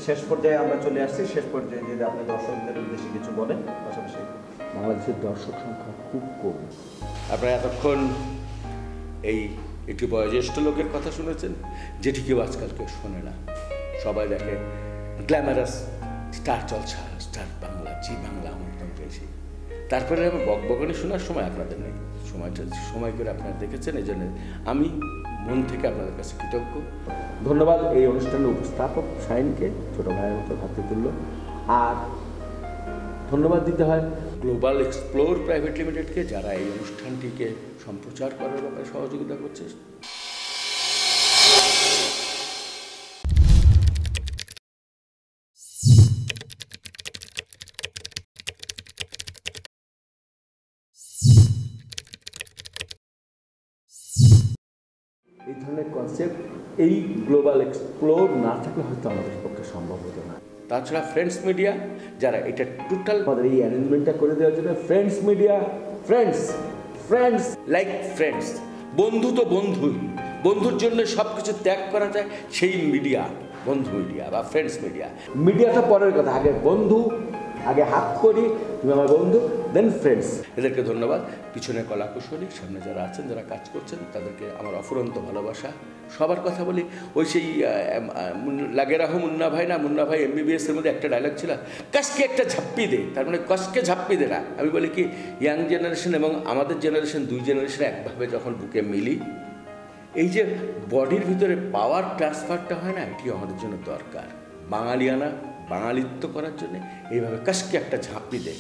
শেষ পর্যায়ে আমরা চলে আসছি। শেষ পর্যায়ে যদি আপনি দর্শকদের উদ্দেশ্যে কিছু বলেন। পাশাপাশি বাংলাদেশের দর্শক সংখ্যা খুব কম। আপনারা এতক্ষণ এই একটি বয়োজ্যেষ্ঠ লোকের কথা শুনেছেন, যেটি কেউ আজকাল কেউ শোনে না। সবাই দেখে glamorous Star Jalsha, Star Bangla, Zee Bangla, আমন্ত্রণ পেয়েছি। তারপরে আমার বকবকানি শোনার সময় আপনাদের নেই। সময় করে আপনারা দেখেছেন, এই জন্য আমি মন থেকে আপনাদের কাছে কৃতজ্ঞ। ধন্যবাদ এই অনুষ্ঠানের উপস্থাপক শাহিনকে, ছোট ভাইয়ের মতো ভাতৃতুল্য। আর ধন্যবাদ দিতে হয় গ্লোবাল এক্সপ্লোর প্রাইভেট লিমিটেডকে, যারা এই অনুষ্ঠানটিকে সম্প্রচার করার ব্যাপারে সহযোগিতা করছে। এই ধরনের কনসেপ্ট, এই গ্লোবাল এক্সপ্লোর না থাকলে হয়তো আমাদের পক্ষে সম্ভব হতো না। তাছাড়া ফ্রেন্ডস মিডিয়া, যারা এটা টোটাল আমাদের এই অ্যারেঞ্জমেন্টটা করে দেওয়ার জন্য friends media, friends like friends, বন্ধু তো বন্ধুই, বন্ধুর জন্য সব কিছু ত্যাগ করা যায়, সেই মিডিয়া বন্ধু মিডিয়া বা ফ্রেন্ডস মিডিয়া। মিডিয়াটা পরের কথা, আগে বন্ধু, আগে হাত করি, তুমি আমার বন্ধু, দেন ফ্রেন্ডস। এদেরকে ধন্যবাদ। পিছনে কলাকুশলী, সামনে যারা আছেন, যারা কাজ করছেন, তাদেরকে আমার অফুরন্ত ভালোবাসা। সবার কথা বলি, ওই সেই লাগে রাহো মুন্না ভাই না, মুন্না ভাই MBBS এর মধ্যে একটা ডায়লগ ছিল, কাজকে একটা ঝাপ্পি দে, তার মানে কষ্টকে ঝাপ্পি দে না। আমি বলি কি, ইয়াং জেনারেশন এবং আমাদের জেনারেশন, দুই জেনারেশন একভাবে যখন বুকে মিলি, এই যে বডির ভিতরে পাওয়ার ট্রান্সফারটা হয় না, এটি আমাদের জন্য দরকার। বাঙালিয়ানা, বাঙালিত্ব করার জন্য এইভাবে কাজকে একটা ঝাঁপি দেয়।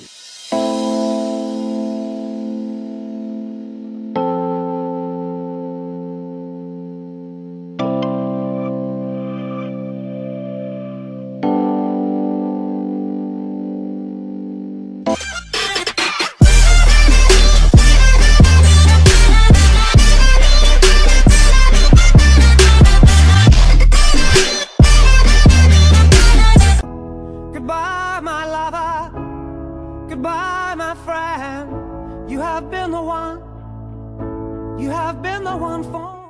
Goodbye, my lover. Goodbye, my friend. You have been the one. You have been the one for